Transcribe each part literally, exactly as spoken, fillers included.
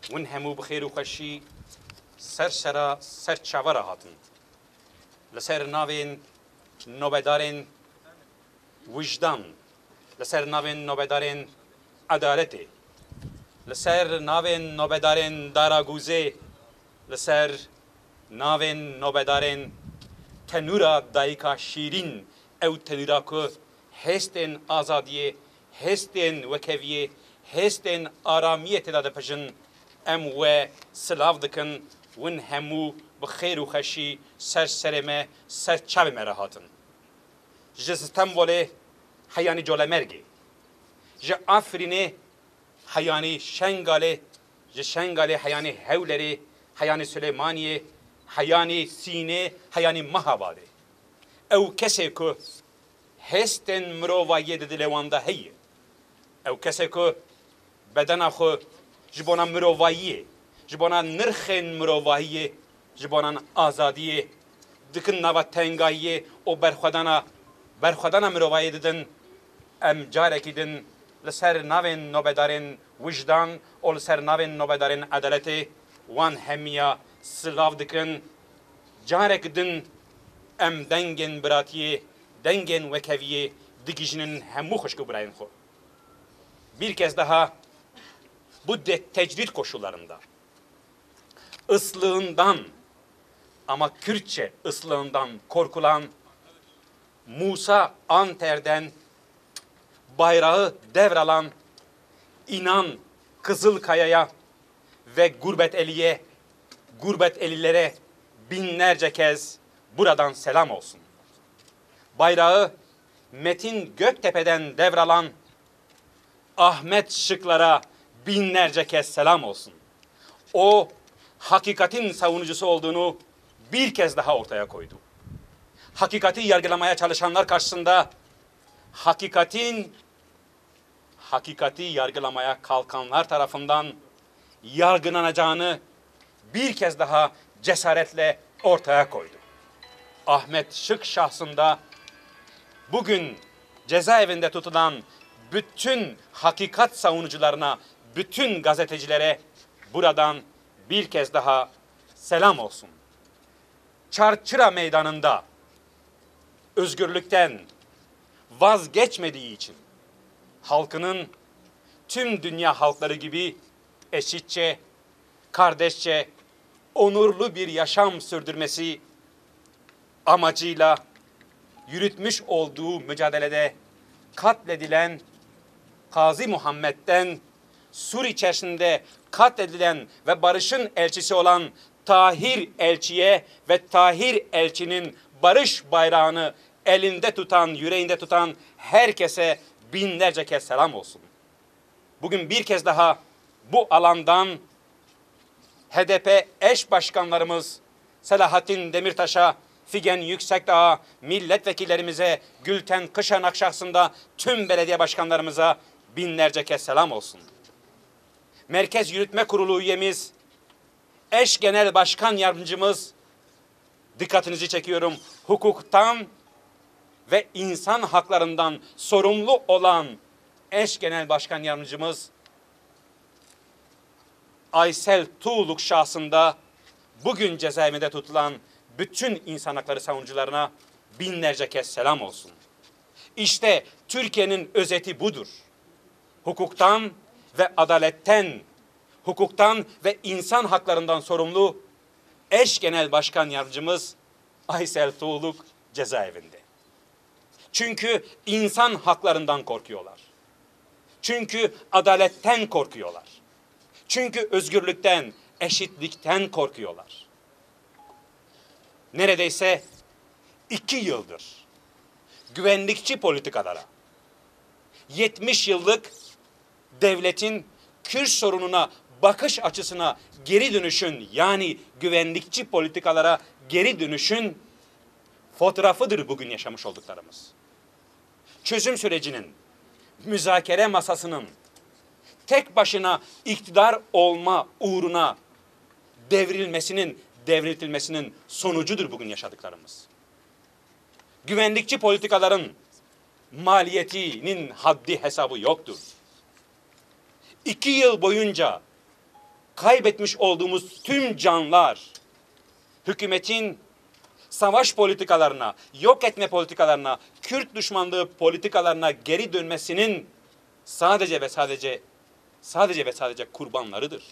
ون همو بخیر و خوشی سر سرا سر چاور هاتن لسر ناوین نوبدارن وجدان لسر ناوین نوبدارن عدالت لسر ناوین نوبدارن داراگوزه لسر ناوین نوبدارن تنورا دایکا شیرین او تنورا که هستن آزادیه هستن وکویه هستن آرامیه تداد پشن ام و سلاف دکن ون همو بخیر و خشی سر سرمه سر چاو مره هاتن جستم وله حیانی جوله مرگی ج آفرینه حیانی شنگاله ج شنگاله حیانی هولره حیانی سلیمانیه حیانی سینه حیانی مهاباده او کسی که هستن مروایی دلوانده هیه او کسی که بدن خو جبونا مرواییه جبونا نرخن مرواییه جبونا آزادیه دکن نوا تنگاییه و برخودانا برخودانا مروایی ددن ام جارکی دن لسر ناوین نوبدارن وجدان و لسر ناوین نوبدارن عدالت وان همیا سلاف دکن جارک دن ام دنگن براتیه دنگن وکویه دیگیجنن همو خوشگو براین خو bir kez daha bu tecrit koşullarında ıslığından ama Kürtçe ıslığından korkulan Musa Anter'den bayrağı devralan İnan Kızılkaya'ya ve Gurbet Eli'ye, Gurbet Elilere binlerce kez buradan selam olsun. Bayrağı Metin Göktepe'den devralan Ahmet Şıklar'a binlerce kez selam olsun. O hakikatin savunucusu olduğunu bir kez daha ortaya koydu. Hakikati yargılamaya çalışanlar karşısında hakikatin hakikati yargılamaya kalkanlar tarafından yargılanacağını bir kez daha cesaretle ortaya koydu. Ahmet Şık şahsında bugün cezaevinde tutulan bütün hakikat savunucularına, bütün gazetecilere buradan bir kez daha selam olsun. Çarçıra Meydanı'nda özgürlükten vazgeçmediği için halkının tüm dünya halkları gibi eşitçe, kardeşçe, onurlu bir yaşam sürdürmesi amacıyla yürütmüş olduğu mücadelede katledilen Gazi Muhammed'den Sur içerisinde katledilen ve barışın elçisi olan Tahir Elçi'ye ve Tahir Elçi'nin barış bayrağını elinde tutan, yüreğinde tutan herkese binlerce kez selam olsun. Bugün bir kez daha bu alandan H D P eş başkanlarımız Selahattin Demirtaş'a, Figen Yüksekdağ'a, milletvekillerimize, Gülten Kışanak şahsında tüm belediye başkanlarımıza binlerce kez selam olsun. Merkez Yürütme Kurulu üyemiz, eş genel başkan yardımcımız, dikkatinizi çekiyorum, hukuktan ve insan haklarından sorumlu olan eş genel başkan yardımcımız Aysel Tuğluk şahsında bugün cezaevinde tutulan bütün insan hakları savunucularına binlerce kez selam olsun. İşte Türkiye'nin özeti budur. Hukuktan ve adaletten, hukuktan ve insan haklarından sorumlu eş genel başkan yardımcımız Aysel Tuğluk cezaevinde. Çünkü insan haklarından korkuyorlar. Çünkü adaletten korkuyorlar. Çünkü özgürlükten, eşitlikten korkuyorlar. Neredeyse iki yıldır güvenlikçi politikalara, yetmiş yıllık devletin Kürt sorununa bakış açısına geri dönüşün, yani güvenlikçi politikalara geri dönüşün fotoğrafıdır bugün yaşamış olduklarımız. Çözüm sürecinin, müzakere masasının tek başına iktidar olma uğruna devrilmesinin, devriltilmesinin sonucudur bugün yaşadıklarımız. Güvenlikçi politikaların maliyetinin haddi hesabı yoktur. İki yıl boyunca kaybetmiş olduğumuz tüm canlar, hükümetin savaş politikalarına, yok etme politikalarına, Kürt düşmanlığı politikalarına geri dönmesinin sadece ve sadece, sadece ve sadece kurbanlarıdır.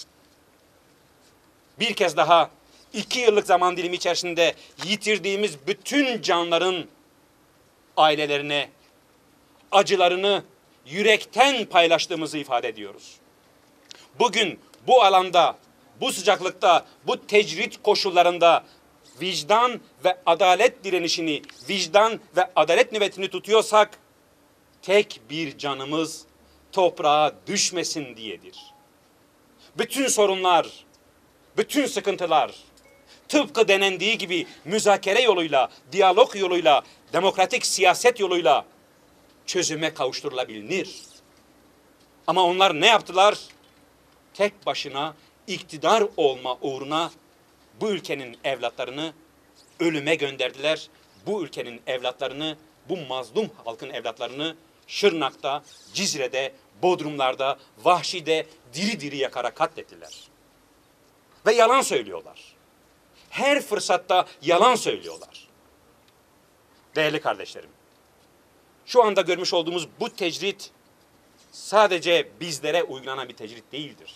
Bir kez daha iki yıllık zaman dilimi içerisinde yitirdiğimiz bütün canların ailelerine acılarını yürekten paylaştığımızı ifade ediyoruz. Bugün bu alanda, bu sıcaklıkta, bu tecrit koşullarında vicdan ve adalet direnişini, vicdan ve adalet nöbetini tutuyorsak, tek bir canımız toprağa düşmesin diyedir. Bütün sorunlar, bütün sıkıntılar, tıpkı denendiği gibi müzakere yoluyla, diyalog yoluyla, demokratik siyaset yoluyla çözüme kavuşturulabilir. Ama onlar ne yaptılar? Tek başına iktidar olma uğruna bu ülkenin evlatlarını ölüme gönderdiler. Bu ülkenin evlatlarını, bu mazlum halkın evlatlarını Şırnak'ta, Cizre'de, Bodrumlar'da, Vahşi'de diri diri yakarak katlettiler. Ve yalan söylüyorlar. Her fırsatta yalan söylüyorlar. Değerli kardeşlerim, şu anda görmüş olduğumuz bu tecrit sadece bizlere uygulanan bir tecrit değildir.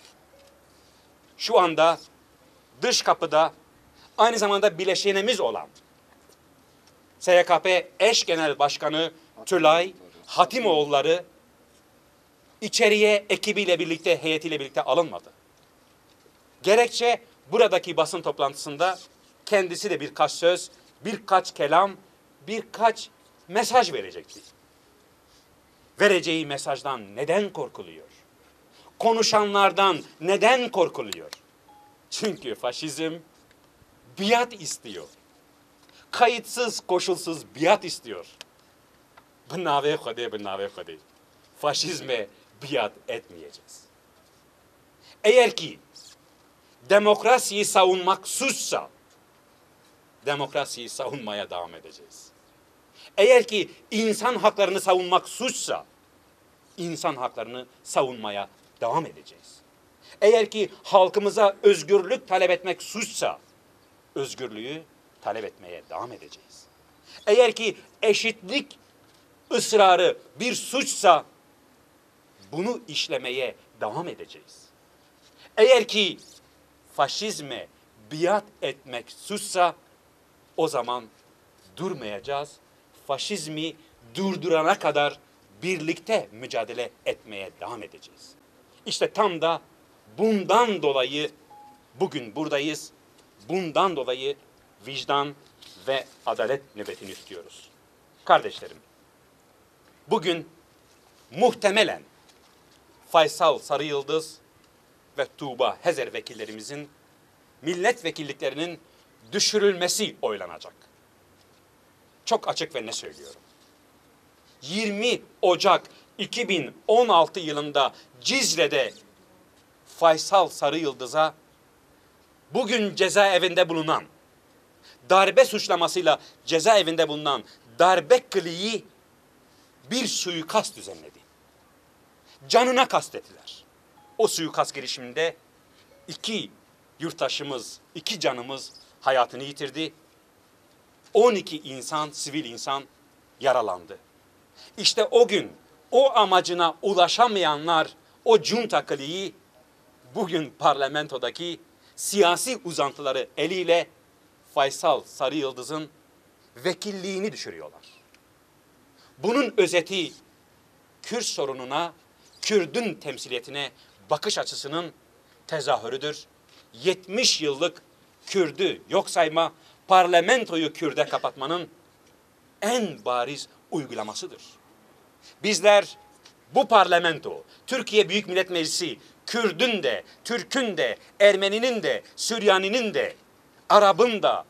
Şu anda dış kapıda aynı zamanda bileşenimiz olan S Y K P eş genel başkanı Tülay Hatimoğulları içeriye ekibiyle birlikte, heyetiyle birlikte alınmadı. Gerekçe buradaki basın toplantısında kendisi de birkaç söz, birkaç kelam, birkaç mesaj verecekti. Vereceği mesajdan neden korkuluyor? Konuşanlardan neden korkuluyor? Çünkü faşizm biat istiyor. Kayıtsız, koşulsuz biat istiyor. Bu nave kode, bu nave kode. Faşizme biat etmeyeceğiz. Eğer ki demokrasiyi savunmak suçsa, demokrasiyi savunmaya devam edeceğiz. Eğer ki insan haklarını savunmak suçsa, insan haklarını savunmaya devam edeceğiz. Eğer ki halkımıza özgürlük talep etmek suçsa, özgürlüğü talep etmeye devam edeceğiz. Eğer ki eşitlik ısrarı bir suçsa, bunu işlemeye devam edeceğiz. Eğer ki faşizme biat etmek suçsa, o zaman durmayacağız. Faşizmi durdurana kadar birlikte mücadele etmeye devam edeceğiz. İşte tam da bundan dolayı bugün buradayız. Bundan dolayı vicdan ve adalet nöbetini istiyoruz. Kardeşlerim, bugün muhtemelen Faysal Sarıyıldız ve Tuğba Hezer vekillerimizin milletvekilliklerinin düşürülmesi oylanacak. Çok açık ve ne söylüyorum. yirmi Ocak iki bin on altı yılında Cizre'de Faysal Sarıyıldız'a bugün cezaevinde bulunan, darbe suçlamasıyla cezaevinde bulunan darbe kliği bir suikast düzenledi. Canına kastettiler. O suikast girişiminde iki yurttaşımız, iki canımız hayatını yitirdi. on iki insan, sivil insan yaralandı. İşte o gün o amacına ulaşamayanlar, o junta kliği bugün parlamentodaki siyasi uzantıları eliyle Faysal Sarıyıldız'ın vekilliğini düşürüyorlar. Bunun özeti Kürt sorununa, Kürt'ün temsiliyetine bakış açısının tezahürüdür. yetmiş yıllık Kürt'ü yok sayma, parlamentoyu Kürt'e kapatmanın en bariz uygulamasıdır. Bizler bu parlamento, Türkiye Büyük Millet Meclisi, Kürt'ün de, Türk'ün de, Ermeninin de, Süryaninin de, Arap'ın da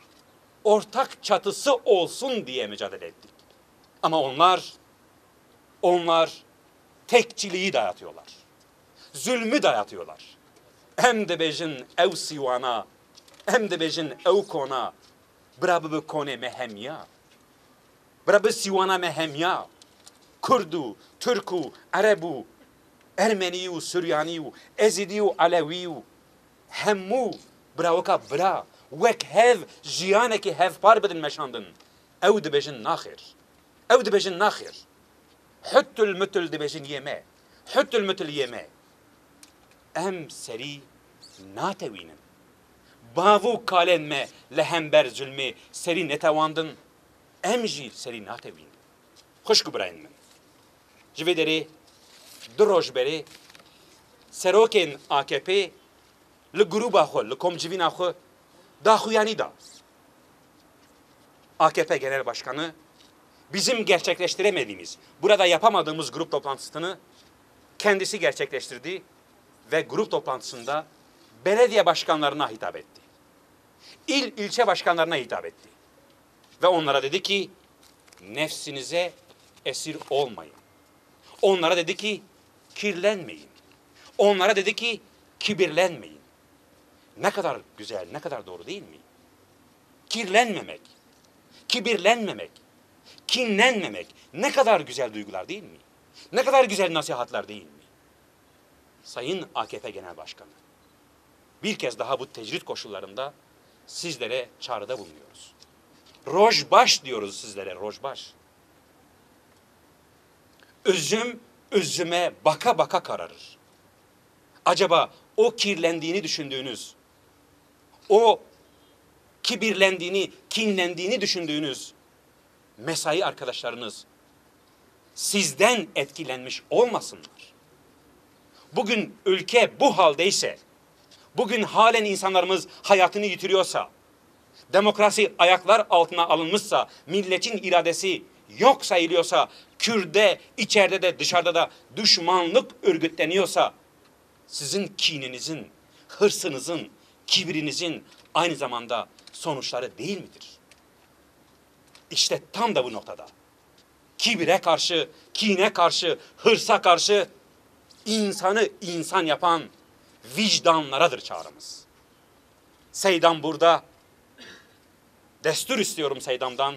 ortak çatısı olsun diye mücadele ettik. Ama onlar, onlar tekçiliği dayatıyorlar. Zulmü dayatıyorlar. Hem de bejin ev sivana, hem de bejin ev kona, brabı kone mehemya. Brabı sivana mehemya. Kurdu, Türku, Arabu, Ermeniyu, Süryaniyu, Ezidiyu, Aleviyu, hemû biraweka bira, wek hev jiyanekî hevpar bidin meşandin. Ew dibêjin naxêr. Ew dibêjin naxêr. Hüttül mütül dibêjin yeme. Hüttül mütül yeme. Em serî natewînin. Bavû kalên me li hember zulmê serî netewandin. Em jî serî natewînin. Xuşk birayên min. Ji vê derê du roj berê serokên A K P li grûba xwe, li komcivîna xwe daxuyanî da. A K P Genel Başkanı bizim gerçekleştiremediğimiz, burada yapamadığımız grup toplantısını kendisi gerçekleştirdi ve grup toplantısında belediye başkanlarına hitap etti. İl, ilçe başkanlarına hitap etti. Ve onlara dedi ki, nefsinize esir olmayın. Onlara dedi ki, kirlenmeyin. Onlara dedi ki, kibirlenmeyin. Ne kadar güzel, ne kadar doğru değil mi? Kirlenmemek, kibirlenmemek, kinlenmemek ne kadar güzel duygular değil mi? Ne kadar güzel nasihatler değil mi? Sayın A K P Genel Başkanı, bir kez daha bu tecrit koşullarında sizlere çağrıda bulunuyoruz. Rojbaş diyoruz sizlere, rojbaş. Üzüm, üzüme baka baka kararır. Acaba o kirlendiğini düşündüğünüz, o kibirlendiğini, kinlendiğini düşündüğünüz mesai arkadaşlarınız sizden etkilenmiş olmasınlar. Bugün ülke bu haldeyse, bugün halen insanlarımız hayatını yitiriyorsa, demokrasi ayaklar altına alınmışsa, milletin iradesi yok sayılıyorsa, Kürt'te, içeride de dışarıda da düşmanlık örgütleniyorsa, sizin kininizin, hırsınızın, kibrinizin aynı zamanda sonuçları değil midir? İşte tam da bu noktada. Kibire karşı, kine karşı, hırsa karşı insanı insan yapan vicdanlaradır çağrımız. Seydam burada. Destur istiyorum Seydam'dan.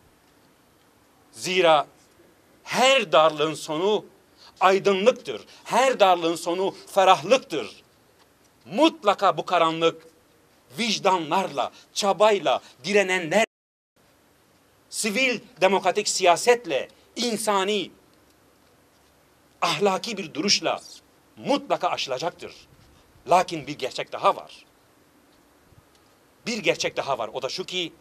Zira her darlığın sonu aydınlıktır. Her darlığın sonu ferahlıktır. Mutlaka bu karanlık vicdanlarla, çabayla, direnenler, sivil demokratik siyasetle, insani, ahlaki bir duruşla mutlaka aşılacaktır. Lakin bir gerçek daha var. Bir gerçek daha var. O da şu ki,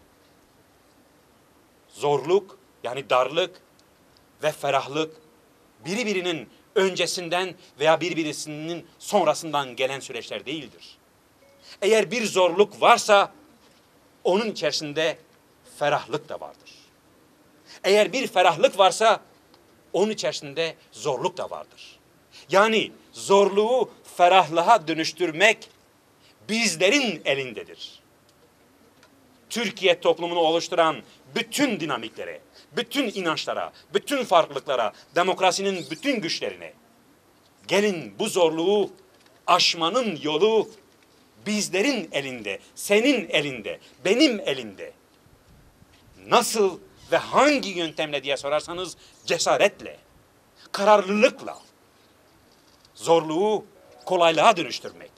zorluk, yani darlık ve ferahlık birbirinin öncesinden veya birbirinin sonrasından gelen süreçler değildir. Eğer bir zorluk varsa onun içerisinde ferahlık da vardır. Eğer bir ferahlık varsa onun içerisinde zorluk da vardır. Yani zorluğu ferahlığa dönüştürmek bizlerin elindedir. Türkiye toplumunu oluşturan bütün dinamiklere, bütün inançlara, bütün farklılıklara, demokrasinin bütün güçlerine gelin bu zorluğu aşmanın yolu bizlerin elinde, senin elinde, benim elimde. Nasıl ve hangi yöntemle diye sorarsanız cesaretle, kararlılıkla zorluğu kolaylığa dönüştürmek,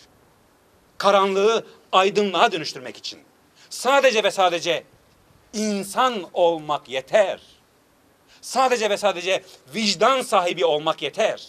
karanlığı aydınlığa dönüştürmek için sadece ve sadece insan olmak yeter. Sadece ve sadece vicdan sahibi olmak yeter.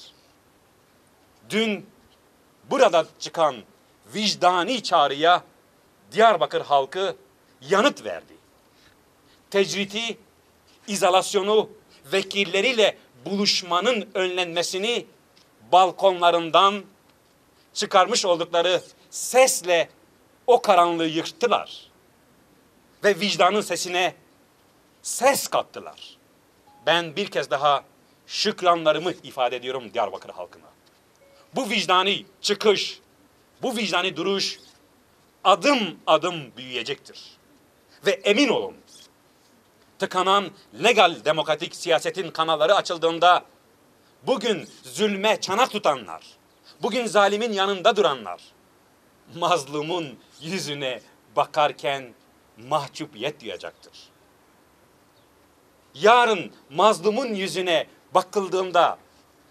Dün burada çıkan vicdani çağrıya Diyarbakır halkı yanıt verdi. Tecriti, izolasyonu, vekilleriyle buluşmanın önlenmesini balkonlarından çıkarmış oldukları sesle o karanlığı yıktılar. Ve vicdanın sesine ses kattılar. Ben bir kez daha şükranlarımı ifade ediyorum Diyarbakır halkına. Bu vicdani çıkış, bu vicdani duruş adım adım büyüyecektir. Ve emin olun, tıkanan legal demokratik siyasetin kanalları açıldığında bugün zulme çanak tutanlar, bugün zalimin yanında duranlar, mazlumun yüzüne bakarken mahcubiyet duyacaktır. Yarın mazlumun yüzüne bakıldığında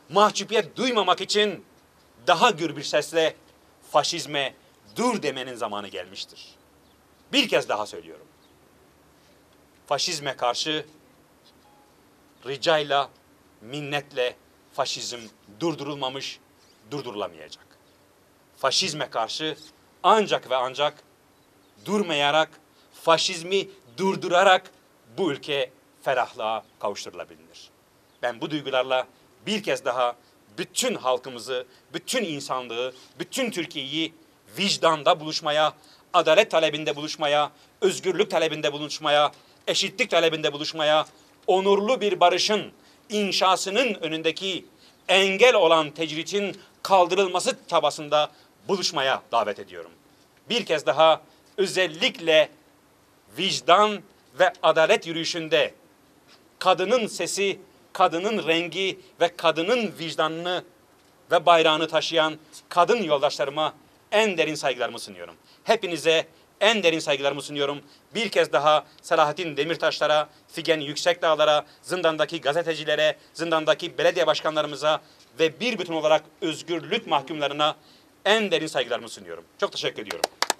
mahcubiyet duymamak için daha gür bir sesle faşizme dur demenin zamanı gelmiştir. Bir kez daha söylüyorum. Faşizme karşı ricayla, minnetle faşizm durdurulmamış, durdurulamayacak. Faşizme karşı ancak ve ancak durmayarak, faşizmi durdurarak bu ülke ferahlığa kavuşturulabilir. Ben bu duygularla bir kez daha bütün halkımızı, bütün insanlığı, bütün Türkiye'yi vicdanda buluşmaya, adalet talebinde buluşmaya, özgürlük talebinde buluşmaya, eşitlik talebinde buluşmaya, onurlu bir barışın inşasının önündeki engel olan tecritin kaldırılması çabasında buluşmaya davet ediyorum. Bir kez daha özellikle vicdan ve adalet yürüyüşünde kadının sesi, kadının rengi ve kadının vicdanını ve bayrağını taşıyan kadın yoldaşlarıma en derin saygılarımı sunuyorum. Hepinize en derin saygılarımı sunuyorum. Bir kez daha Selahattin Demirtaşlara, Figen Yüksekdağlar'a, zindandaki gazetecilere, zindandaki belediye başkanlarımıza ve bir bütün olarak özgürlük mahkumlarına en derin saygılarımı sunuyorum. Çok teşekkür ediyorum.